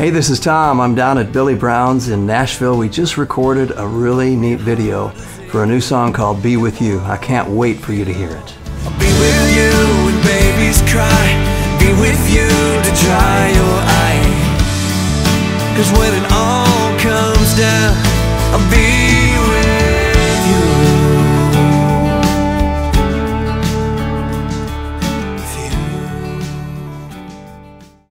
Hey, this is Tom. I'm down at Billy Brown's in Nashville. We just recorded a really neat video for a new song called Be With You. I can't wait for you to hear it. I'll be with you when babies cry, be with you to dry your eye. 'Cause when it all comes down, I'll be